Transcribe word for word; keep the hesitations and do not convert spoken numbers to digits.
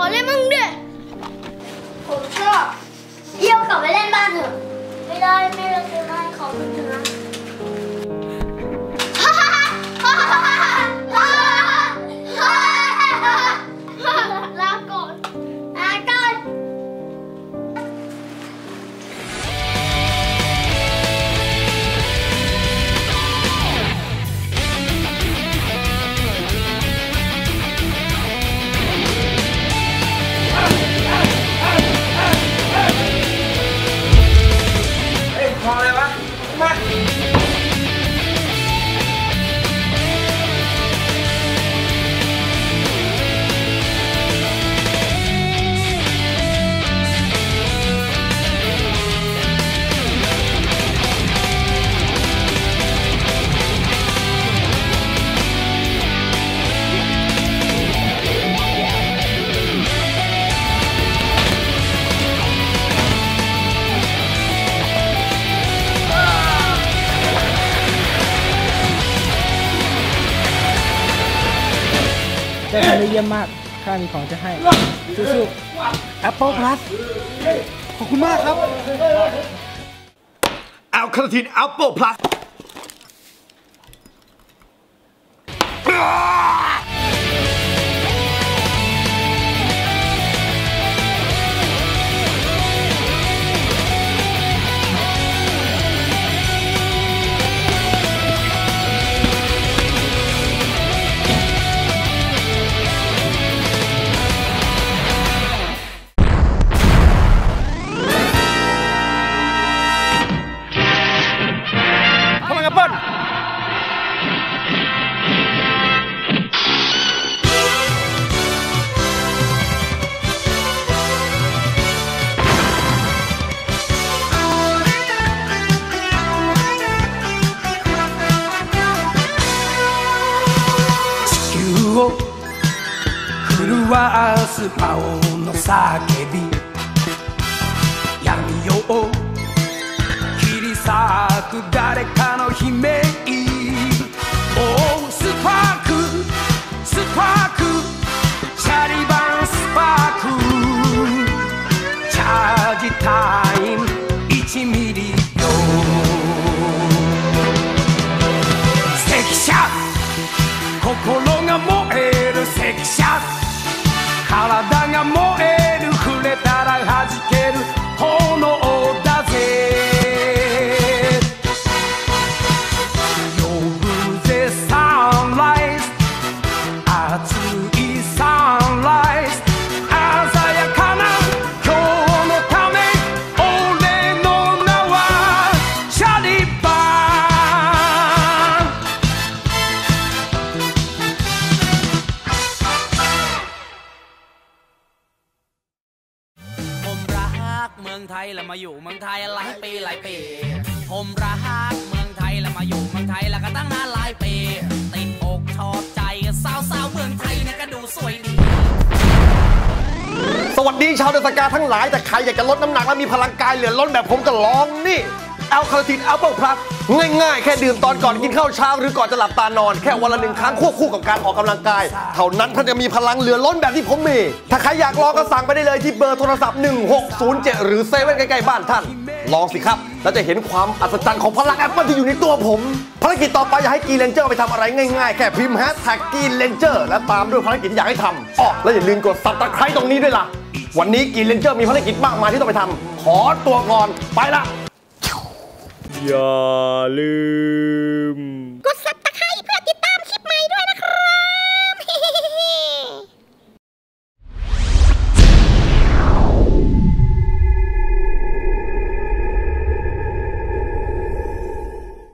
เล่นมั่งดิผมชอบเยี่ยวกลับไปเล่นบ้านเถอะไม่ได้ไม่เราจะให้เขาเป็นชนะลาก่อนลาก่อนพอเลยวะมาได้ทำได้เยี่ยมมากข้ามีของจะให้สู้ๆ Apple Plus ขอบคุณมากครับแอลคาทิน Apple Plus 震わす魔王の叫び闇夜を切り裂く誰かの悲鳴おおスパークスパークシャリバンスパークチャージタイムいちミリよ赤車心が燃える赤車体が燃える触れたら弾ける炎だぜ呼ぶぜサンライズ熱いサンライズ鮮やかな今日のため俺の名はシャリバเมืองไทยแล้วมาอยู่เมืองไทยหลายปีหลายปีผมรักเมืองไทยแล้วมาอยู่เมืองไทยแล้วก็ตั้งนานหลายปีติดอกชอบใจสาวสาวเมืองไทยเนี่ยก็ดูสวยดีสวัสดีชาวเดสกาทั้งหลายแต่ใครอยากจะลดน้ำหนักและมีพลังกายเหลือล้นแบบผมก็ลองนี่แอลคาทิน Apple Plus ง่ายๆแค่ดื่มตอนก่อนกินข้าวเช้าหรือก่อนจะหลับตานอนแค่วันละหนึ่งครั้งควบคู่กับการออกกำลังกายเท่านั้นท่านจะมีพลังเหลือล้นแบบที่ผมมีถ้าใครอยากลองก็สั่งไปได้เลยที่เบอร์โทรศัพท์หนึ่งหกศูนย์เจ็ดหรือเซเว่นใกล้ๆบ้านท่านลองสิครับแล้วจะเห็นความอัศจรรย์ของพลังแอปเปิลที่อยู่ในตัวผมภารกิจต่อไปอยากให้กีเลนเจอร์ไปทำอะไรง่ายๆแค่พิมพ์แฮชแท็กกีเลนเจอร์และตามด้วยภารกิจที่อยากให้ทำอ๋อและอย่าลืมกดซับสไครบ์ตรงนี้ด้วยล่ะวันนี้กีเลนเจอร์มีภารกิจมากมายที่ต้องไปทำขอตัวก่อนไปละอย่าลืม